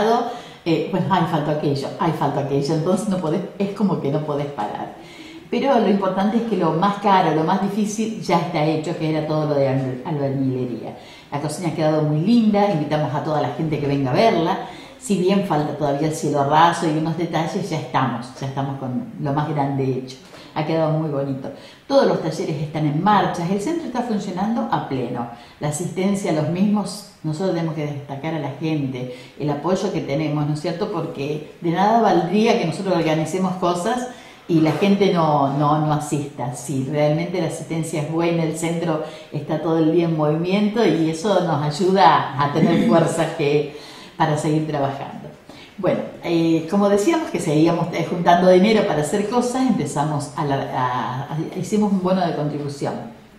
funcionado, bueno, ay, faltó aquello, entonces no podés, es como que no podés parar. Pero lo importante es que lo más caro, lo más difícil ya está hecho, que era todo lo de albañilería. La cocina ha quedado muy linda, invitamos a toda la gente que venga a verla. Si bien falta todavía el cielo raso y unos detalles, ya estamos con lo más grande hecho. Ha quedado muy bonito. Todos los talleres están en marcha, el centro está funcionando a pleno. La asistencia, los mismos, nosotros tenemos que destacar a la gente, el apoyo que tenemos, ¿no es cierto? Porque de nada valdría que nosotros organicemos cosas y la gente no asista. Si realmente la asistencia es buena, el centro está todo el día en movimiento y eso nos ayuda a tener fuerzas para seguir trabajando. Bueno, como decíamos que seguíamos juntando dinero para hacer cosas, hicimos un bono de contribución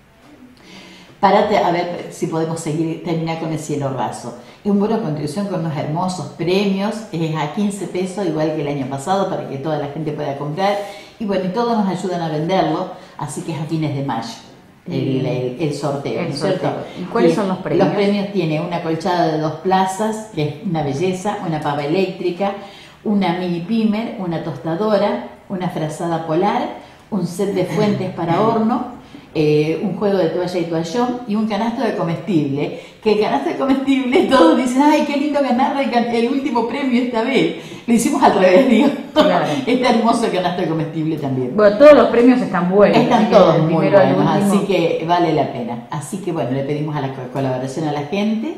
para a ver si podemos terminar con el cielo raso. Es un bono de contribución con unos hermosos premios, es a 15 pesos, igual que el año pasado, para que toda la gente pueda comprar. Y bueno, y todos nos ayudan a venderlo, así que es a fines de mayo. El sorteo, ¿no es cierto? ¿Y cuáles son los premios? Los premios tiene una colchada de 2 plazas, que es una belleza, una pava eléctrica, una mini pimer, una tostadora, una frazada polar, un set de fuentes para horno, un juego de toalla y toallón y un canasto de comestible, que el canasto de comestible todos dicen, ay, qué lindo ganar el último premio esta vez. Lo hicimos al revés, digo. Claro. Está hermoso el canasto de comestible también. Bueno, todos los premios están buenos. Están todos muy buenos, así que vale la pena. Así que bueno, le pedimos a la colaboración a la gente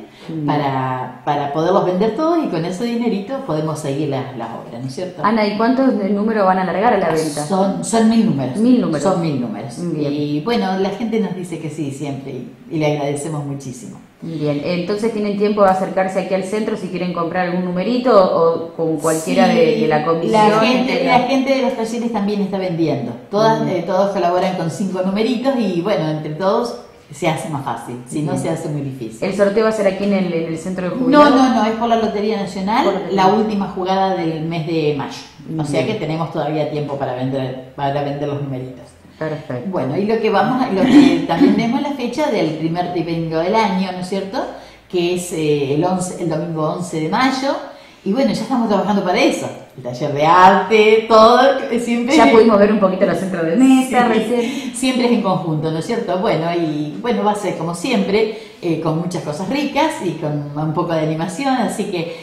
para poderlos vender todos y con ese dinerito podemos seguir las obras, ¿no es cierto? Ana, ¿y cuántos números van a alargar a la venta? Son 1000 números. 1000 números. Son 1000 números. Bien. Y bueno, la gente nos dice que sí siempre y le agradecemos muchísimo. Bien, entonces tienen tiempo de acercarse aquí al centro si quieren comprar algún numerito o con cualquiera de la comisión. La gente de los talleres también está vendiendo. Todos colaboran con 5 numeritos y bueno, entre todos se hace más fácil, si no se hace muy difícil. ¿El sorteo va a ser aquí en el centro de jubilados? No, es por la Lotería Nacional, la última jugada del mes de mayo. O sea que tenemos todavía tiempo para vender los numeritos. Perfecto. Bueno, y lo que también tenemos la fecha del primer domingo del año, ¿no es cierto? Que es el domingo 11 de mayo. Y bueno, ya estamos trabajando para eso. El taller de arte, todo, siempre... Ya pudimos ver un poquito los centros de mesa, recién. Siempre es en conjunto, ¿no es cierto? Bueno, y bueno, va a ser como siempre, con muchas cosas ricas y con un poco de animación, así que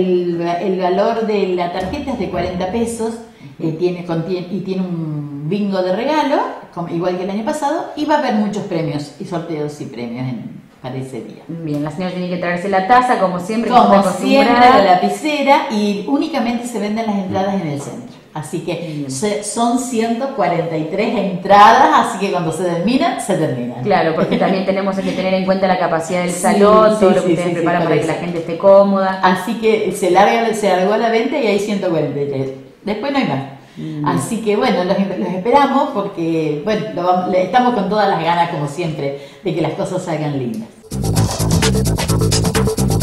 el valor de la tarjeta es de 40 pesos, y tiene un bingo de regalo, igual que el año pasado, y va a haber muchos premios y sorteos y premios para ese día. Bien, la señora tiene que traerse la taza, como siempre, la lapicera, y únicamente se venden las entradas en el centro. Así que son 143 entradas, así que cuando se terminan. Claro, porque también tenemos que tener en cuenta la capacidad del salón, todo lo que ustedes preparan para que la gente esté cómoda. Así que se largó a la venta y hay 143. Después no hay más. Así que bueno, los esperamos porque bueno, estamos con todas las ganas, como siempre, de que las cosas salgan lindas.